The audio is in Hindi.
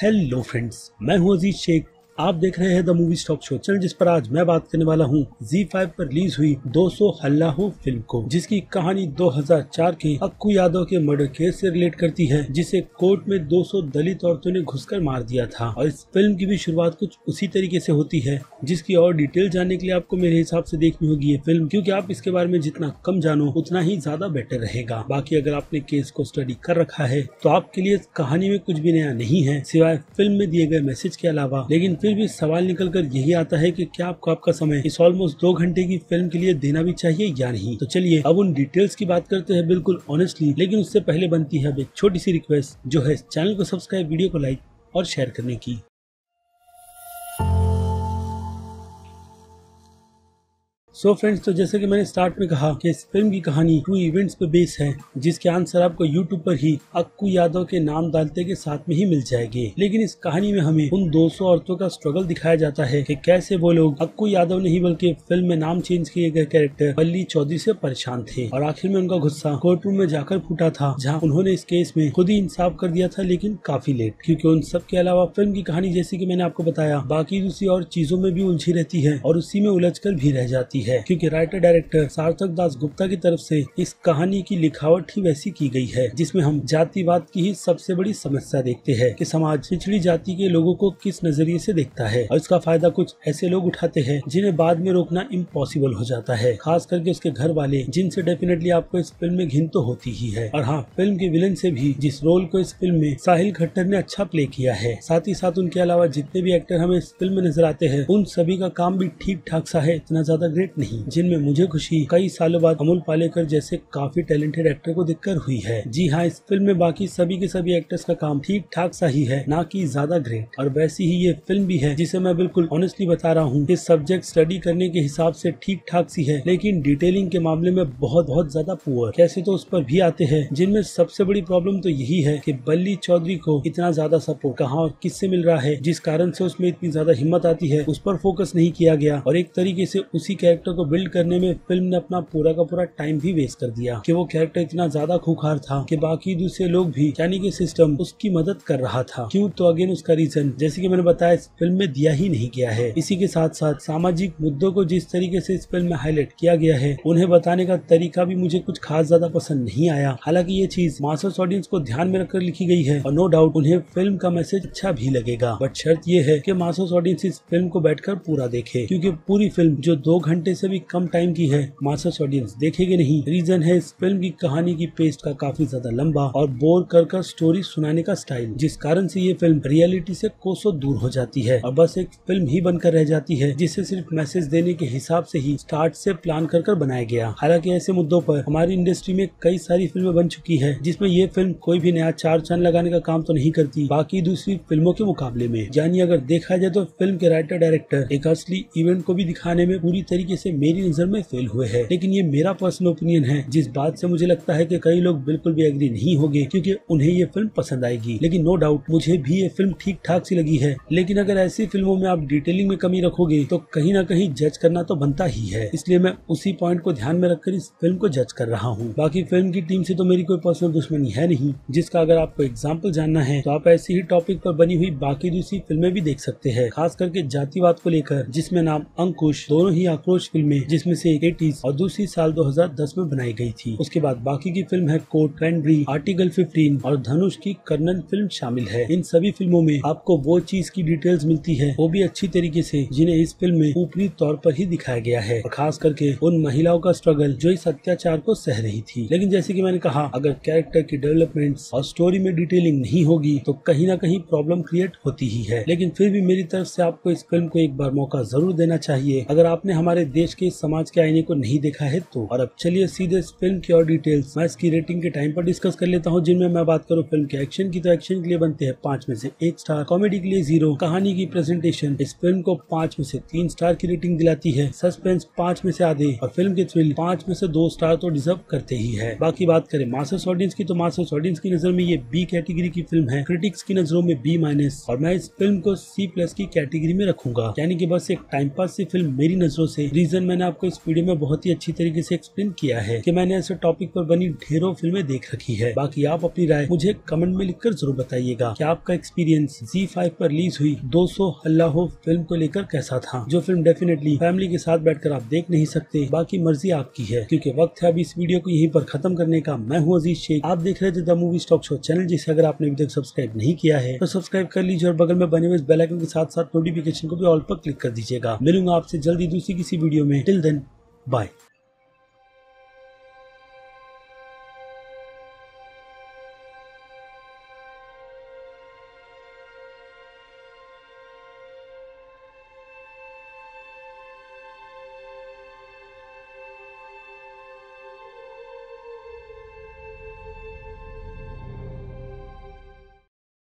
हेलो फ्रेंड्स, मैं हूं अजीज शेख। आप देख रहे हैं the movie stock show channel, जिस पर आज मैं बात करने वाला हूं ZEE5 पर रिलीज हुई 200 हल्ला हो फिल्म को, जिसकी कहानी 2004 के अक्कू यादव के मर्डर केस से रिलेट करती है, जिसे कोर्ट में 200 दलित औरतों ने घुसकर मार दिया था। और इस फिल्म की भी शुरुआत कुछ उसी तरीके से होती है, जिसकी और डिटेल जानने के लिए आपको मेरे हिसाब से देखनी होगी ये फिल्म, क्योंकि आप इसके बारे में जितना कम जानो उतना ही ज्यादा बेटर रहेगा। बाकी अगर आपने केस को स्टडी कर रखा है तो आपके लिए कहानी में कुछ भी नया नहीं है सिवाय फिल्म में दिए गए मैसेज के अलावा। लेकिन फिर भी सवाल निकल कर यही आता है कि क्या आपको आपका समय इस ऑलमोस्ट 2 घंटे की फिल्म के लिए देना भी चाहिए या नहीं। तो चलिए अब उन डिटेल्स की बात करते हैं बिल्कुल ऑनेस्टली, लेकिन उससे पहले बनती है अब एक छोटी सी रिक्वेस्ट, जो है चैनल को सब्सक्राइब, वीडियो को लाइक और शेयर करने की। सो फ्रेंड्स, तो जैसे कि मैंने स्टार्ट में कहा कि इस फिल्म की कहानी 2 इवेंट्स पे बेस है, जिसके आंसर आपको यूट्यूब पर ही अक्कू यादव के नाम डालते के साथ में ही मिल जाएंगे। लेकिन इस कहानी में हमें उन 200 औरतों का स्ट्रगल दिखाया जाता है कि कैसे वो लोग अक्कू यादव नहीं बल्कि फिल्म में नाम चेंज किए गए कैरेक्टर बल्ली चौधरी से परेशान थे, और आखिर में उनका गुस्सा कोर्ट रूम में जाकर फूटा था, जहाँ उन्होंने इस केस में खुद ही इंसाफ कर दिया था, लेकिन काफी लेट, क्योंकि उन सब के अलावा फिल्म की कहानी, जैसे कि मैंने आपको बताया, बाकी दूसरी और चीजों में भी उलझी रहती है और उसी में उलझकर भी रह जाती है, क्योंकि राइटर डायरेक्टर सार्थक दास गुप्ता की तरफ से इस कहानी की लिखावट ही वैसी की गई है, जिसमें हम जातिवाद की ही सबसे बड़ी समस्या देखते हैं कि समाज पिछड़ी जाति के लोगों को किस नजरिए से देखता है, और इसका फायदा कुछ ऐसे लोग उठाते हैं जिन्हें बाद में रोकना इम्पॉसिबल हो जाता है, खास करके उसके घर वाले, जिनसे डेफिनेटली आपको इस फिल्म में घिन तो होती ही है। और हाँ, फिल्म के विलन से भी, जिस रोल को इस फिल्म में साहिल खट्टर ने अच्छा प्ले किया है, साथ ही साथ उनके अलावा जितने भी एक्टर हमें इस फिल्म में नजर आते हैं, उन सभी का काम भी ठीक ठाक सा है, इतना ज्यादा ग्रेट नहीं, जिनमें मुझे खुशी कई सालों बाद अमोल पालेकर जैसे काफी टैलेंटेड एक्टर को देखकर हुई है। जी हाँ, इस फिल्म में बाकी सभी के सभी एक्टर्स का काम ठीक ठाक सा ही है, ना कि ज्यादा ग्रेट। और वैसी ही ये फिल्म भी है, जिसे मैं बिल्कुल ऑनेस्टली बता रहा हूँ कि सब्जेक्ट स्टडी करने के हिसाब से ठीक ठाक सी है, लेकिन डिटेलिंग के मामले में बहुत ज्यादा पुअर। कैसे तो उस पर भी आते हैं, जिनमें सबसे बड़ी प्रॉब्लम तो यही है कि बल्ली चौधरी को इतना ज्यादा सपोर्ट कहाँ और किससे मिल रहा है, जिस कारण से उसमें इतनी ज्यादा हिम्मत आती है, उस पर फोकस नहीं किया गया, और एक तरीके से उसी कैरेक्टर को बिल्ड करने में फिल्म ने अपना पूरा का पूरा टाइम भी वेस्ट कर दिया, कि वो कैरेक्टर इतना ज्यादा खूंखार था कि बाकी दूसरे लोग भी, यानी कि सिस्टम, उसकी मदद कर रहा था। क्यों? तो अगेन उसका रीजन, जैसे कि मैंने बताया, इस फिल्म में दिया ही नहीं गया है। इसी के साथ साथ सामाजिक मुद्दों को जिस तरीके से इस फिल्म में हाईलाइट किया गया है, उन्हें बताने का तरीका भी मुझे कुछ खास ज्यादा पसंद नहीं आया। हालांकि ये चीज मासस ऑडियंस को ध्यान में रखकर लिखी गई है, और नो डाउट उन्हें फिल्म का मैसेज अच्छा भी लगेगा, बट शर्त ये है कि मासस ऑडियंस इस फिल्म को बैठकर पूरा देखे, क्योंकि पूरी फिल्म जो 2 घंटे से भी कम टाइम की है, मासस ऑडियंस देखेगी नहीं। रीजन है इस फिल्म की कहानी की पेस्ट का काफी ज्यादा लंबा और बोर कर स्टोरी सुनाने का स्टाइल, जिस कारण से ये फिल्म रियलिटी से कोसों दूर हो जाती है और बस एक फिल्म ही बनकर रह जाती है, जिसे सिर्फ मैसेज देने के हिसाब से ही स्टार्ट से प्लान कर बनाया गया। हालांकि ऐसे मुद्दों पर हमारी इंडस्ट्री में कई सारी फिल्में बन चुकी है, जिसमें ये फिल्म कोई भी नया चार चांद लगाने का काम तो नहीं करती बाकी दूसरी फिल्मों के मुकाबले में। यानी अगर देखा जाए तो फिल्म के राइटर डायरेक्टर एक असली इवेंट को भी दिखाने में पूरी तरीके से मेरी नजर में फेल हुए हैं। लेकिन ये मेरा पर्सनल ओपिनियन है, जिस बात से मुझे लगता है कि कई लोग बिल्कुल भी एग्री नहीं होंगे, क्योंकि उन्हें ये फिल्म पसंद आएगी। लेकिन नो डाउट मुझे भी ये फिल्म ठीक ठाक सी लगी है। लेकिन अगर ऐसी फिल्मों में आप डिटेलिंग में कमी रखोगे तो कहीं ना कहीं जज करना तो बनता ही है, इसलिए मैं उसी पॉइंट को ध्यान में रखकर इस फिल्म को जज कर रहा हूँ। बाकी फिल्म की टीम से तो मेरी कोई पर्सनल दुश्मनी है नहीं, जिसका अगर आपको एग्जाम्पल जानना है तो आप ऐसी ही टॉपिक पर बनी हुई बाकी दूसरी फिल्में भी देख सकते हैं, खास करके जातिवाद को लेकर, जिसमें नाम अंकुश, दोनों ही आक्रोश फिल्में, जिसमें से एक 80s और दूसरी साल 2010 में बनाई गई थी। उसके बाद बाकी की फिल्म है कोर्ट, पेंड्री, आर्टिकल 15 और धनुष की कर्नल फिल्म शामिल है। इन सभी फिल्मों में आपको वो चीज की डिटेल्स मिलती है, वो भी अच्छी तरीके से, जिन्हें इस फिल्म में ऊपरी तौर पर ही दिखाया गया है, और खास करके उन महिलाओं का स्ट्रगल जो इस अत्याचार को सह रही थी। लेकिन जैसे कि मैंने कहा, अगर कैरेक्टर की डेवलपमेंट्स और स्टोरी में डिटेलिंग नहीं होगी तो कहीं ना कहीं प्रॉब्लम क्रिएट होती ही है। लेकिन फिर भी मेरी तरफ से आपको इस फिल्म को एक बार मौका जरूर देना चाहिए, अगर आपने हमारे देश के समाज के आईने को नहीं देखा है तो। और अब चलिए सीधे इस फिल्म की और डिटेल्स मैं इसकी रेटिंग के टाइम पर डिस्कस कर लेता हूँ, जिनमें मैं बात करूँ फिल्म के एक्शन की, तो एक्शन के लिए बनते हैं 5 में से 1 स्टार, कॉमेडी के लिए 0, कहानी की प्रेजेंटेशन इस फिल्म को 5 में से 3 स्टार की रेटिंग दिलाती है, सस्पेंस 5 में से आधे, और फिल्म के थ्रिल 5 में से 2 स्टार तो डिजर्व करते ही है। बाकी बात करें मासस ऑडियंस की, तो मासस ऑडियंस की नजर में ये बी कैटेगरी की फिल्म है, क्रिटिक्स की नजरों में B-, और मैं इस फिल्म को C+ की कैटेगरी में रखूंगा, यानी कि बस एक टाइम पास सी फिल्म मेरी नजरों से। रीजन रीजन मैंने आपको इस वीडियो में बहुत ही अच्छी तरीके से एक्सप्लेन किया है कि मैंने ऐसे टॉपिक पर बनी ढेरों फिल्में देख रखी है। बाकी आप अपनी राय मुझे कमेंट में लिखकर जरूर बताइएगा कि आपका एक्सपीरियंस ZEE5 पर रिलीज हुई 200 अल्लाह हो फिल्म को लेकर कैसा था। जो फिल्म डेफिनेटली फैमिली के साथ बैठकर आप देख नहीं सकते, बाकी मर्जी आपकी है, क्योंकि वक्त है अभी इस वीडियो को यहीं पर खत्म करने का। मैं हूँ अजीज शेख, आप देख रहे थे the movie stock show channel, जिसे अगर आपने अभी तक सब्सक्राइब नहीं किया है तो सब्सक्राइब कर लीजिए और बगल में बने हुए बेल आइकन के साथ साथ नोटिफिकेशन को भी ऑल पर क्लिक कर दीजिएगा। मिलूंगा आपसे जल्दी दूसरी किसी वीडियो में। Till then bye.